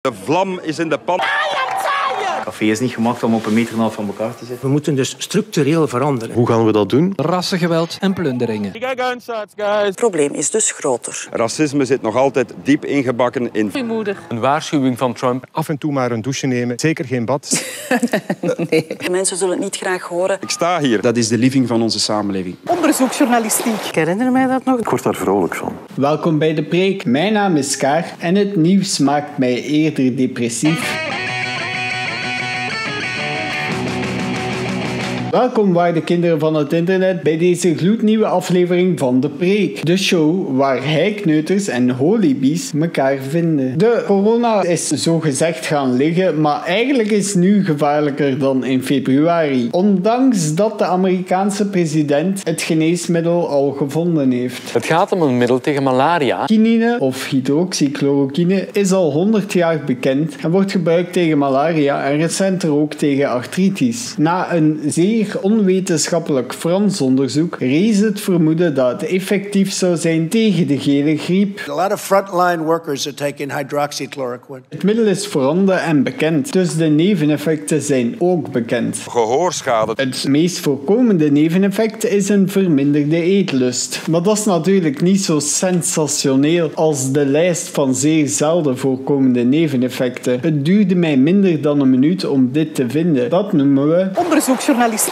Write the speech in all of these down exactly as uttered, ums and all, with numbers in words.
De vlam is in de pan. Het café is niet gemaakt om op een meter en een half van elkaar te zitten. We moeten dus structureel veranderen. Hoe gaan we dat doen? Rassengeweld en plunderingen. Het probleem is dus groter. Racisme zit nog altijd diep ingebakken in... Een waarschuwing van Trump. Af en toe maar een douche nemen. Zeker geen bad. Nee. Mensen zullen het niet graag horen. Ik sta hier. Dat is de living van onze samenleving. Onderzoeksjournalistiek. Ik herinner mij dat nog. Ik word daar vrolijk van. Welkom bij De Preek. Mijn naam is Kaar en het nieuws maakt mij eerder depressief. Welkom waarde kinderen van het internet bij deze gloednieuwe aflevering van De Preek. De show waar heikneuters en holibies elkaar vinden. De corona is zogezegd gaan liggen, maar eigenlijk is nu gevaarlijker dan in februari. Ondanks dat de Amerikaanse president het geneesmiddel al gevonden heeft. Het gaat om een middel tegen malaria. Quinine of hydroxychloroquine is al honderd jaar bekend en wordt gebruikt tegen malaria en recenter ook tegen artritis. Na een zeer onwetenschappelijk Frans onderzoek rees het vermoeden dat het effectief zou zijn tegen de gele griep. A lot of frontline workers are taking hydroxychloroquine. Het middel is voorhanden en bekend, dus de neveneffecten zijn ook bekend. Gehoorschade. Het meest voorkomende neveneffect is een verminderde eetlust. Maar dat is natuurlijk niet zo sensationeel als de lijst van zeer zelden voorkomende neveneffecten. Het duurde mij minder dan een minuut om dit te vinden. Dat noemen we Onderzoeksjournalistiek.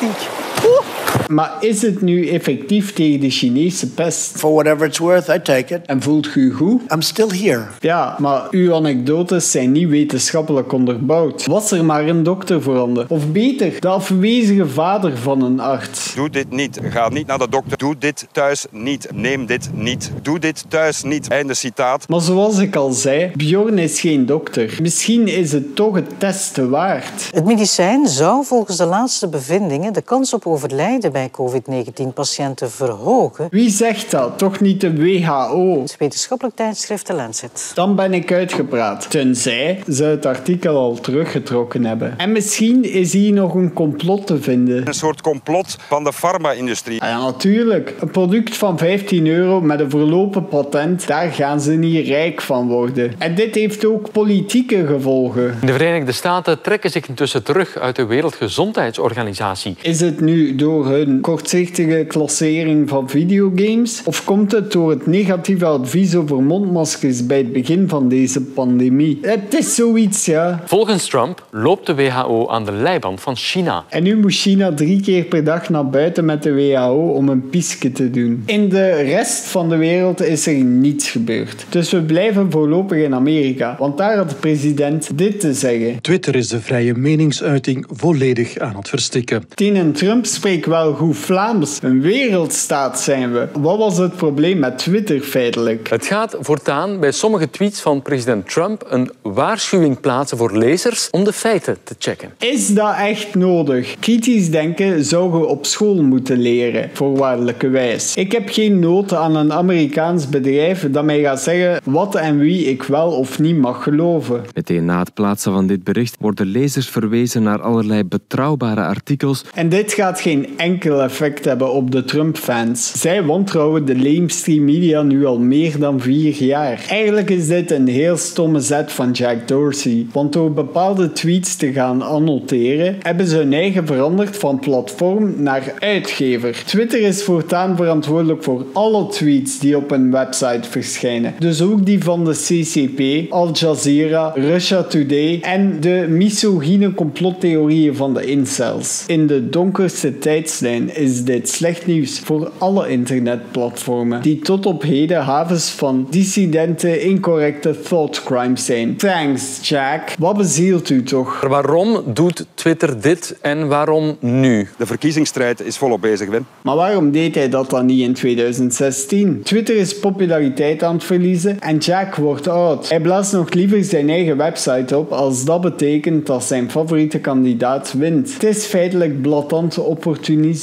Maar is het nu effectief tegen de Chinese pest? For whatever it's worth, I take it. En voelt u goed? I'm still here. Ja, maar uw anekdotes zijn niet wetenschappelijk onderbouwd. Was er maar een dokter voorhanden? Of beter, de afwezige vader van een arts. Doe dit niet. Ga niet naar de dokter. Doe dit thuis niet. Neem dit niet. Doe dit thuis niet. Einde citaat. Maar zoals ik al zei, Bjorn is geen dokter. Misschien is het toch het testen waard. Het medicijn zou volgens de laatste bevindingen de kans op overlijden bij covid negentien patiënten verhogen. Wie zegt dat? Toch niet de W H O? Het wetenschappelijk tijdschrift The Lancet. Dan ben ik uitgepraat. Tenzij ze het artikel al teruggetrokken hebben. En misschien is hier nog een complot te vinden. Een soort complot van de farma-industrie. Ja, natuurlijk. Een product van vijftien euro met een verlopen patent, daar gaan ze niet rijk van worden. En dit heeft ook politieke gevolgen. De Verenigde Staten trekken zich intussen terug uit de Wereldgezondheidsorganisatie. Is het nu door hun kortzichtige klassering van videogames? Of komt het door het negatieve advies over mondmaskers bij het begin van deze pandemie? Het is zoiets, ja. Volgens Trump loopt de W H O aan de leiband van China. En nu moet China drie keer per dag naar buiten met de W H O om een piesje te doen. In de rest van de wereld is er niets gebeurd. Dus we blijven voorlopig in Amerika, want daar had de president dit te zeggen. Twitter is de vrije meningsuiting volledig aan het verstikken. Tegen Trump spreekt wel goed Vlaams. Een wereldstaat zijn we. Wat was het probleem met Twitter feitelijk? Het gaat voortaan bij sommige tweets van president Trump een waarschuwing plaatsen voor lezers om de feiten te checken. Is dat echt nodig? Kritisch denken zouden we op school moeten leren, voorwaardelijkerwijs. Ik heb geen nood aan een Amerikaans bedrijf dat mij gaat zeggen wat en wie ik wel of niet mag geloven. Meteen na het plaatsen van dit bericht worden lezers verwezen naar allerlei betrouwbare artikels. En dit gaat geen enkel effect hebben op de Trump-fans. Zij wantrouwen de lamestream media nu al meer dan vier jaar. Eigenlijk is dit een heel stomme zet van Jack Dorsey, want door bepaalde tweets te gaan annoteren, hebben ze hun eigen veranderd van platform naar uitgever. Twitter is voortaan verantwoordelijk voor alle tweets die op een website verschijnen. Dus ook die van de C C P, Al Jazeera, Russia Today en de misogyne complottheorieën van de incels. In de donkerste tijdslijn is dit slecht nieuws voor alle internetplatformen die tot op heden havens van dissidente, incorrecte thought crimes zijn. Thanks, Jack. Wat bezielt u toch? Waarom doet Twitter dit en waarom nu? De verkiezingsstrijd is volop bezig, Wim. Maar waarom deed hij dat dan niet in twintig zestien? Twitter is populariteit aan het verliezen en Jack wordt oud. Hij blaast nog liever zijn eigen website op als dat betekent dat zijn favoriete kandidaat wint. Het is feitelijk blatant opportunisme.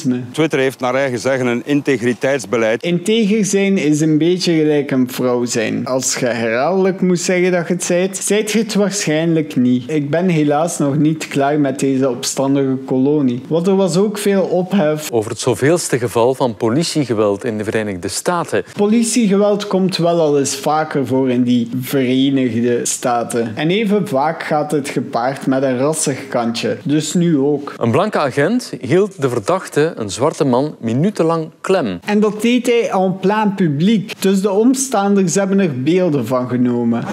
journalisme. Twitter heeft naar eigen zeggen een integriteitsbeleid. Integer zijn is een beetje gelijk een vrouw zijn. Als je herhaaldelijk moet zeggen dat je het zijt, zijt je het waarschijnlijk niet. Ik ben helaas nog niet klaar met deze opstandige kolonie. Want er was ook veel ophef over het zoveelste geval van politiegeweld in de Verenigde Staten. Politiegeweld komt wel al eens vaker voor in die Verenigde Staten. En even vaak gaat het gepaard met een rassig kantje. Dus nu ook. Een blanke agent hield de verdachte, een zwarte man, minutenlang klem. En dat deed hij en plein publiek. Dus de omstanders hebben er beelden van genomen.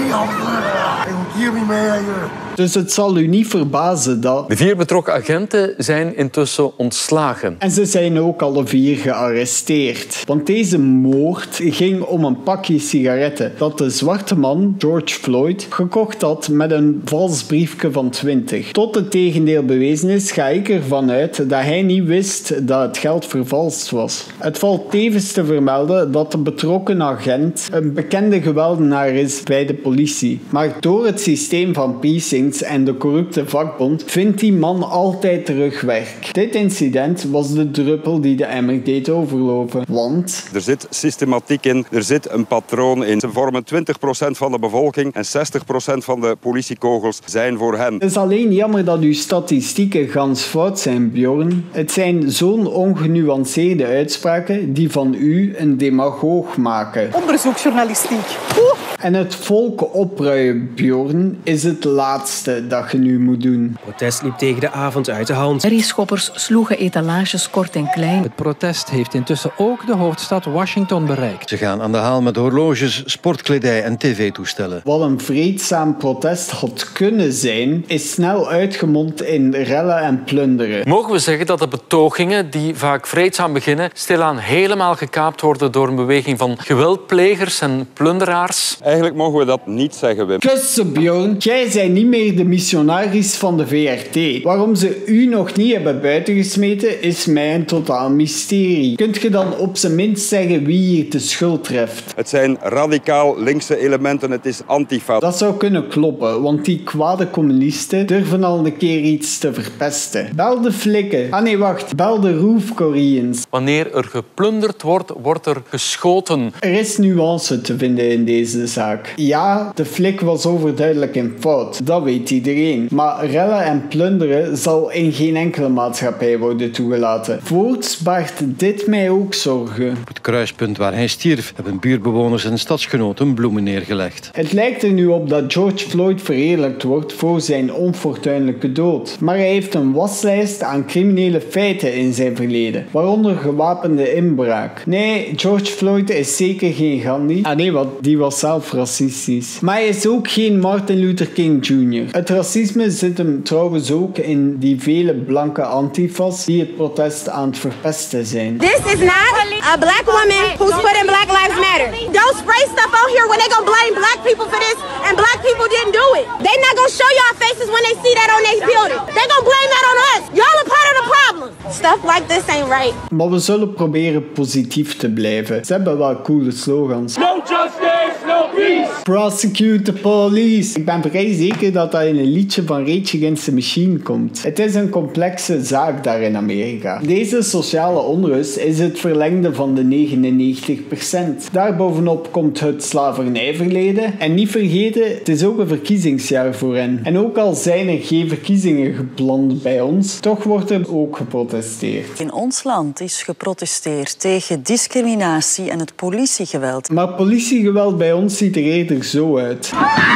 Dus het zal u niet verbazen dat... De vier betrokken agenten zijn intussen ontslagen. En ze zijn ook alle vier gearresteerd. Want deze moord ging om een pakje sigaretten dat de zwarte man, George Floyd, gekocht had met een vals briefje van twintig. Tot het tegendeel bewezen is, ga ik ervan uit dat hij niet wist dat het geld vervalst was. Het valt tevens te vermelden dat de betrokken agent een bekende geweldenaar is bij de politie. Maar door het systeem van precincts en de corrupte vakbond vindt die man altijd terug werk. Dit incident was de druppel die de emmer deed overlopen. Want... Er zit systematiek in, er zit een patroon in. Ze vormen twintig procent van de bevolking en zestig procent van de politiekogels zijn voor hen. Het is alleen jammer dat uw statistieken gans fout zijn, Bjorn. Het zijn zo'n ongenuanceerde uitspraken die van u een demagoog maken. Onderzoeksjournalistiek. Oeh. En het volk opruien, Bjorn, is het laatste dat je nu moet doen. Het protest liep tegen de avond uit de hand. Herrieschoppers sloegen etalages kort en klein. Het protest heeft intussen ook de hoofdstad Washington bereikt. Ze gaan aan de haal met horloges, sportkledij en tv-toestellen. Wat een vreedzaam protest had kunnen zijn, is snel uitgemond in rellen en plunderen. Mogen we zeggen dat de betogingen, die vaak vreedzaam beginnen, stilaan helemaal gekaapt worden door een beweging van geweldplegers en plunderaars? Eigenlijk mogen we dat niet zeggen, Wim. Kussen, Bjorn. Jij bent niet meer de missionaris van de V R T. Waarom ze u nog niet hebben buitengesmeten, is mij een totaal mysterie. Kunt je dan op zijn minst zeggen wie hier de schuld treft? Het zijn radicaal linkse elementen, het is Antifa. Dat zou kunnen kloppen, want die kwade communisten durven al een keer iets te verpesten. Bel de flikken. Ah nee, wacht. Bel de Roof Koreans. Wanneer er geplunderd wordt, wordt er geschoten. Er is nuance te vinden in deze zaak. Ja, de flik was overduidelijk in fout. Dat weet iedereen. Maar rellen en plunderen zal in geen enkele maatschappij worden toegelaten. Voorts baart dit mij ook zorgen. Op het kruispunt waar hij stierf hebben buurtbewoners en stadsgenoten bloemen neergelegd. Het lijkt er nu op dat George Floyd verheerlijkt wordt voor zijn onfortuinlijke dood. Maar hij heeft een waslijst aan criminele feiten in zijn verleden, waaronder gewapende inbraak. Nee, George Floyd is zeker geen Gandhi. Ah nee, want die was zelf racistisch. Maar hij is ook geen Martin Luther King junior Het racisme zit hem trouwens ook in die vele blanke antifas die het protest aan het verpesten zijn. This is not a black woman who's put in Black Lives Matter. Don't spray stuff out here when they gonna blame black people for this and black people didn't do it. They not gonna show y'all faces when they see that on their building. They gonna blame that on us. Y'all are part of the problem. Stuff like this ain't right. Maar we zullen proberen positief te blijven. Ze hebben wel coole slogans. No justice, no peace. Prosecute the police. Ik ben vrij zeker dat dat in een liedje van Rage Against the Machine komt. Het is een complexe zaak daar in Amerika. Deze sociale onrust is het verlengde van de negenennegentig procent. Daarbovenop komt het slavernijverleden. En niet vergeten, het is ook een verkiezingsjaar voor hen. En ook al zijn er geen verkiezingen gepland bij ons, toch wordt er ook geprotesteerd. In ons land is geprotesteerd tegen discriminatie en het politiegeweld. Maar politiegeweld bij ons ziet er eerder zo uit.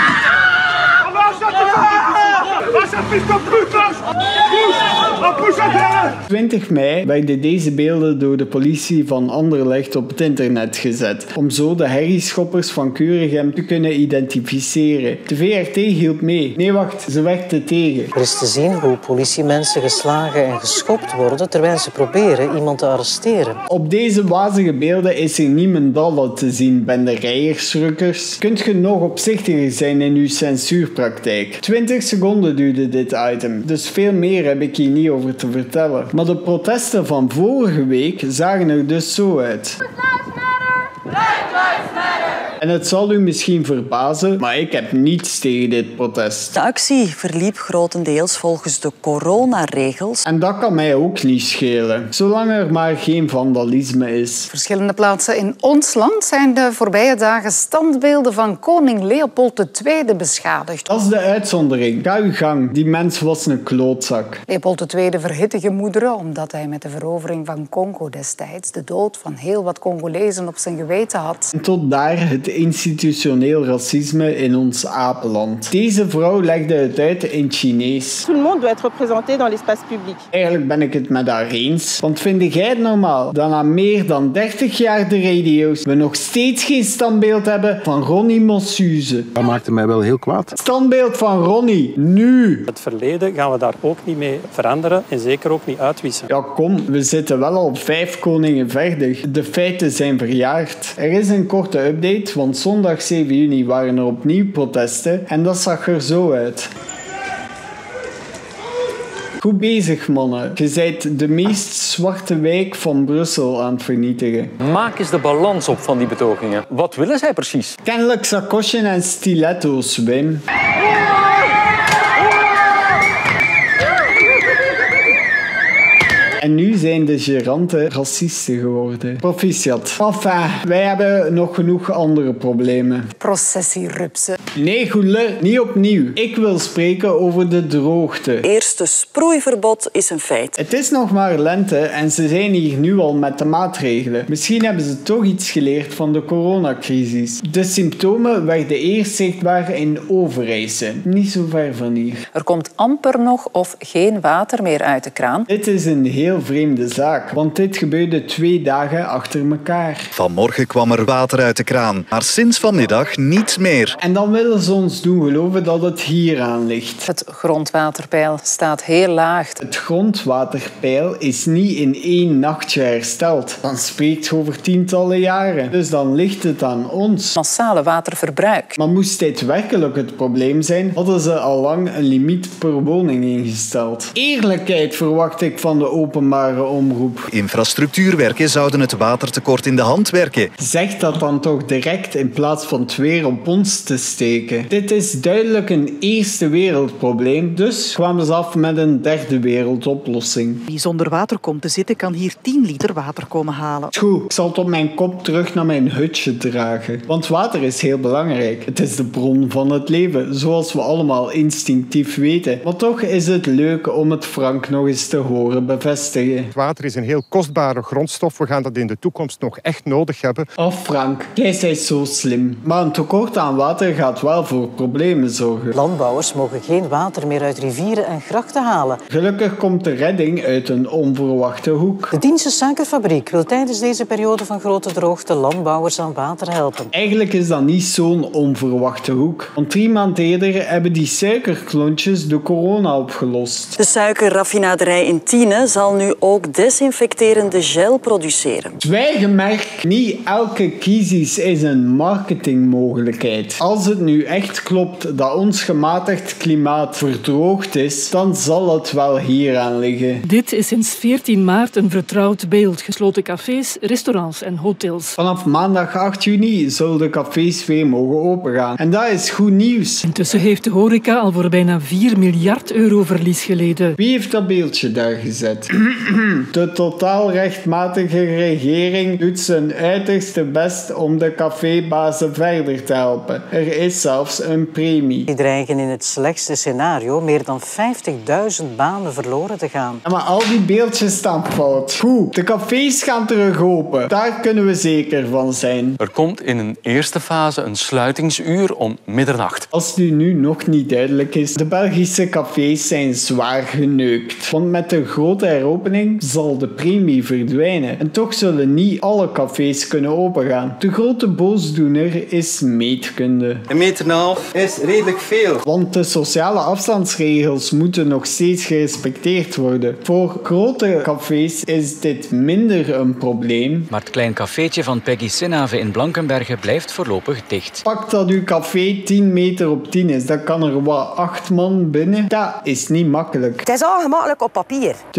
twintig mei werden deze beelden door de politie van Anderlecht op het internet gezet, om zo de herrieschoppers van Keurigem te kunnen identificeren. De V R T hield mee. Nee, wacht, ze werkte tegen. Er is te zien hoe politiemensen geslagen en geschopt worden terwijl ze proberen iemand te arresteren. Op deze wazige beelden is er niemendal te zien, benderijers-rukkers. Kunt je nog opzichtiger zijn in uw censuurpraktijk? twintig seconden duurde dit item, dus veel meer heb ik hier niet over te vertellen. Maar de protesten van vorige week zagen er dus zo uit. En het zal u misschien verbazen, maar ik heb niets tegen dit protest. De actie verliep grotendeels volgens de coronaregels. En dat kan mij ook niet schelen, zolang er maar geen vandalisme is. Verschillende plaatsen in ons land zijn de voorbije dagen standbeelden van koning Leopold de Tweede beschadigd. Dat is de uitzondering. Ga uw gang. Die mens was een klootzak. Leopold de Tweede verhitte gemoederen omdat hij met de verovering van Congo destijds de dood van heel wat Congolezen op zijn geweten had. En tot daar het institutioneel racisme in ons apenland. Deze vrouw legde het uit in Chinees. Tout le monde doit être représenté dans l'espace public. Eigenlijk ben ik het met haar eens. Want vind jij het normaal dat na meer dan dertig jaar de radio's we nog steeds geen standbeeld hebben van Ronnie Mossuze? Dat maakte mij wel heel kwaad. Standbeeld van Ronnie, nu! Het verleden gaan we daar ook niet mee veranderen en zeker ook niet uitwissen. Ja, kom, we zitten wel al vijf koningen verder. De feiten zijn verjaard. Er is een korte update, want zondag zeven juni waren er opnieuw protesten en dat zag er zo uit. Goed bezig, mannen. Je bent de meest zwarte wijk van Brussel aan het vernietigen. Maak eens de balans op van die betogingen. Wat willen zij precies? Kennelijk sakosjes en stiletto's, Wim. En nu zijn de geranten racisten geworden. Proficiat. Enfin, wij hebben nog genoeg andere problemen. Processierupsen. Nee, Goedele, niet opnieuw. Ik wil spreken over de droogte. Eerste sproeiverbod is een feit. Het is nog maar lente en ze zijn hier nu al met de maatregelen. Misschien hebben ze toch iets geleerd van de coronacrisis. De symptomen werden eerst zichtbaar in Overijse. Niet zo ver van hier. Er komt amper nog of geen water meer uit de kraan. Dit is een heel vreemde zaak, want dit gebeurde twee dagen achter elkaar. Vanmorgen kwam er water uit de kraan, maar sinds vanmiddag niet meer. En dan willen ze ons doen geloven dat het hieraan ligt. Het grondwaterpeil staat heel laag. Het grondwaterpeil is niet in één nachtje hersteld. Dan spreekt je over tientallen jaren. Dus dan ligt het aan ons. Massale waterverbruik. Maar moest dit werkelijk het probleem zijn, hadden ze al lang een limiet per woning ingesteld. Eerlijkheid verwacht ik van de openbare omroep. Infrastructuurwerken zouden het watertekort in de hand werken. Zeg dat dan toch direct in plaats van het weer op ons te steken. Dit is duidelijk een eerste wereldprobleem, dus kwamen ze af met een derde wereldoplossing. Wie zonder water komt te zitten, kan hier tien liter water komen halen. Goed, ik zal het op mijn kop terug naar mijn hutje dragen. Want water is heel belangrijk. Het is de bron van het leven, zoals we allemaal instinctief weten. Maar toch is het leuk om het Frank nog eens te horen bevestigen. Water is een heel kostbare grondstof. We gaan dat in de toekomst nog echt nodig hebben. Oh Frank, jij bent zo slim. Maar een tekort aan water gaat wel voor problemen zorgen. Landbouwers mogen geen water meer uit rivieren en grachten halen. Gelukkig komt de redding uit een onverwachte hoek. De Dientse suikerfabriek wil tijdens deze periode van grote droogte landbouwers aan water helpen. Eigenlijk is dat niet zo'n onverwachte hoek. Want drie maanden eerder hebben die suikerklontjes de corona opgelost. De suikerraffinaderij in Tiene zal nu ook desinfecterende gel produceren. Zwijgemerk, niet elke crisis is een marketingmogelijkheid. Als het nu echt klopt dat ons gematigd klimaat verdroogd is, dan zal het wel hieraan liggen. Dit is sinds veertien maart een vertrouwd beeld. Gesloten cafés, restaurants en hotels. Vanaf maandag acht juni zullen de cafés weer mogen opengaan. En dat is goed nieuws. Intussen heeft de horeca al voor bijna vier miljard euro verlies geleden. Wie heeft dat beeldje daar gezet? De totaal rechtmatige regering doet zijn uiterste best om de cafébazen verder te helpen. Er is zelfs een premie. Die dreigen in het slechtste scenario meer dan vijftigduizend banen verloren te gaan. Maar al die beeldjes staan fout. Goed, de cafés gaan terug open. Daar kunnen we zeker van zijn. Er komt in een eerste fase een sluitingsuur om middernacht. Als het u nu nog niet duidelijk is, de Belgische cafés zijn zwaar geneukt. Want met de grote heropening zal de premie verdwijnen. En toch zullen niet alle cafés kunnen opengaan. De grote boosdoener is meetkunde. Een meter en een half is redelijk veel. Want de sociale afstandsregels moeten nog steeds gerespecteerd worden. Voor grote cafés is dit minder een probleem. Maar het klein cafeetje van Peggy Sinave in Blankenberge blijft voorlopig dicht. Pak dat uw café tien meter op tien is, dan kan er wat acht man binnen. Dat is niet makkelijk. Het is al gemakkelijk op papier. Dus veel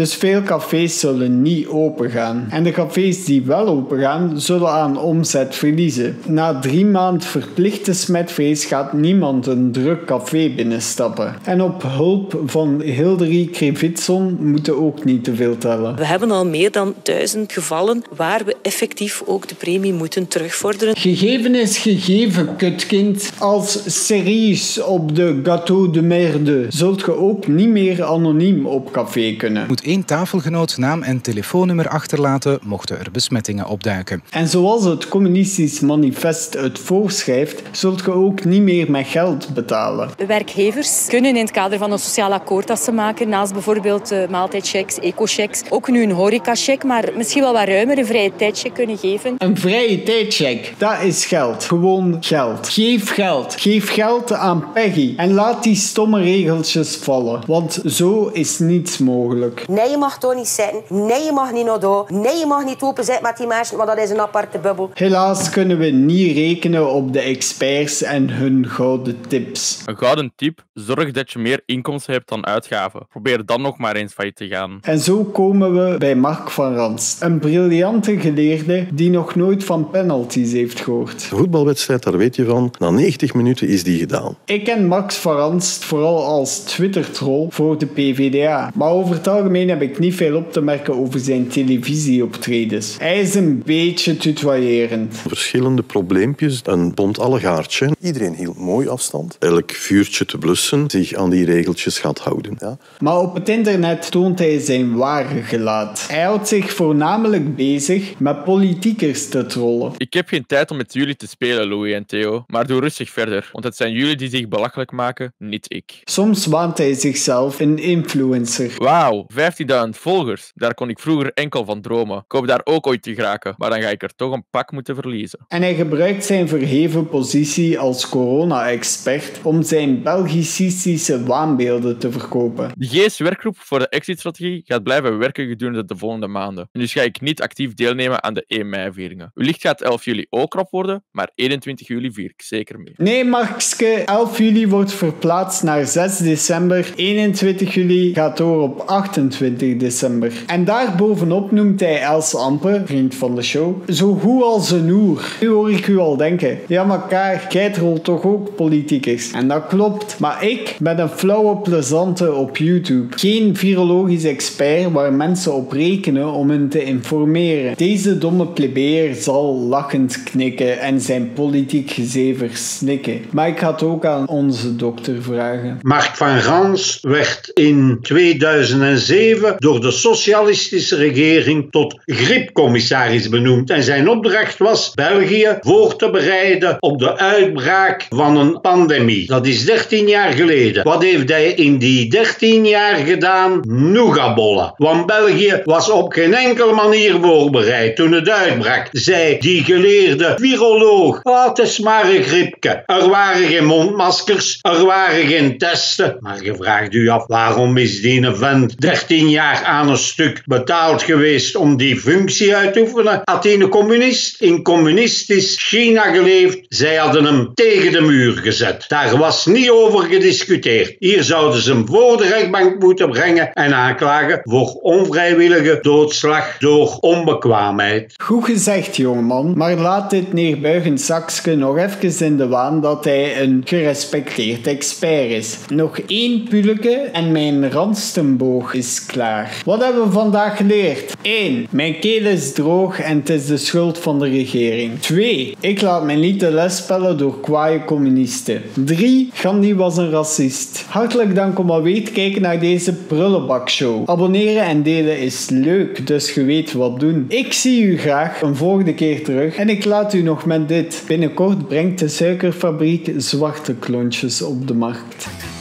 cafés zullen niet opengaan. En de cafés die wel opengaan, zullen aan omzet verliezen. Na drie maanden verplichte smetvrees gaat niemand een druk café binnenstappen. En op hulp van Hilderie Krevitson moeten ook niet te veel tellen. We hebben al meer dan duizend gevallen waar we effectief ook de premie moeten terugvorderen. Gegeven is gegeven, kutkind. Als Cerise op de Gâteau de Merde zult je ook niet meer anoniem op café kunnen. Moet één tafelgenoot naam en telefoonnummer achterlaten, mochten er besmettingen opduiken. En zoals het communistisch manifest het voorschrijft, zult je ook niet meer met geld betalen. Werkgevers kunnen in het kader van een sociaal akkoord dat ze maken, naast bijvoorbeeld uh, maaltijdchecks, eco-checks, ook nu een horecacheck, maar misschien wel wat ruimer een vrije tijdcheck kunnen geven. Een vrije tijdcheck, dat is geld. Gewoon geld. Geef geld. Geef geld aan Peggy. En laat die stomme regeltjes vallen. Want zo is niets mogelijk. Nee, je mag toch niet zitten. Nee, je mag niet naar daar. Nee, je mag niet open zitten met die mensen, want dat is een aparte bubbel. Helaas kunnen we niet rekenen op de experts en hun gouden tips. Een gouden tip: zorg dat je meer inkomsten hebt dan uitgaven. Probeer dan nog maar eens failliet te gaan. En zo komen we bij Mark van Ranst. Een briljante geleerde die nog nooit van penalties heeft gehoord. De voetbalwedstrijd, daar weet je van, na negentig minuten is die gedaan. Ik ken Max van Ranst vooral als Twitter-troll voor de P V D A. Maar over het algemeen heb ik niet veel op te merken over zijn televisieoptredens. Hij is een beetje tutoyerend. Verschillende probleempjes, een bont allegaartje. Iedereen hield mooi afstand. Elk vuurtje te blussen, zich aan die regeltjes gaat houden. Ja. Maar op het internet toont hij zijn ware gelaat. Hij houdt zich voornamelijk bezig met politiekers te trollen. Ik heb geen tijd om met jullie te spelen, Louis en Theo, maar doe rustig verder, want het zijn jullie die zich belachelijk maken, niet ik. Soms waant hij zichzelf een influencer. Wauw, vijftienduizend volgers. Daar kon ik vroeger enkel van dromen. Ik hoop daar ook ooit te geraken, maar dan ga ik er toch een pak moeten verliezen. En hij gebruikt zijn verheven positie als corona-expert om zijn belgicistische waanbeelden te verkopen. De G S-werkgroep voor de exit-strategie gaat blijven werken gedurende de volgende maanden. En dus ga ik niet actief deelnemen aan de één mei-vieringen. Wellicht gaat elf juli ook krap worden, maar eenentwintig juli vier ik zeker mee. Nee, Markske, elf juli wordt verplaatst naar zes december. eenentwintig juli gaat door op achtentwintig december. En daarbovenop noemt hij Els Ampe, vriend van de show, zo goed als een oer. Nu hoor ik u al denken, ja maar Kaar, jij rolt toch ook politicus? En dat klopt, maar ik ben een flauwe plezante op YouTube. Geen virologisch expert waar mensen op rekenen om hen te informeren. Deze domme plebeer zal lachend knikken en zijn politiek gezever snikken. Maar ik ga het ook aan onze dokter vragen. Mark van Ranst werd in tweeduizend zeven door de socialistische regering tot griepcommissaris benoemd. En zijn opdracht was België voor te bereiden op de uitbraak van een pandemie. Dat is dertien jaar geleden. Wat heeft hij in die dertien jaar gedaan? Nougatbollen. Want België was op geen enkele manier voorbereid toen het uitbrak. Zei die geleerde viroloog, oh, het is maar een griepje. Er waren geen mondmaskers, er waren geen testen. Maar je vraagt u af, waarom is die vent dertien jaar aan een stuk betaald geweest om die functie uit te oefenen? Had hij een communist in communistisch China geleefd? Zij hadden hem tegen de muur gezet. Daar was niet over gediscuteerd. Hier zouden ze hem voor de rechtbank moeten brengen en aanklagen voor onvrijwillige doodslag door onbekwaamheid. Goed gezegd, jongeman, maar laat dit neerbuigend zakje nog even in de waan dat hij een gerespecteerd expert is. Nog één pulleke en mijn ranstenboog is klaar. Wat hebben we vandaag geleerd? één. Mijn keel is droog en het is de schuld van de regering. twee. Ik laat mij niet de les spellen door kwaaie communisten. drie. Gandhi was een racist. Hartelijk dank om alweer te kijken naar deze prullenbakshow. Abonneren en delen is leuk, dus je weet wat doen. Ik zie u graag een volgende keer terug en ik laat u nog met dit. Binnenkort brengt de suikerfabriek zwarte klontjes op de markt.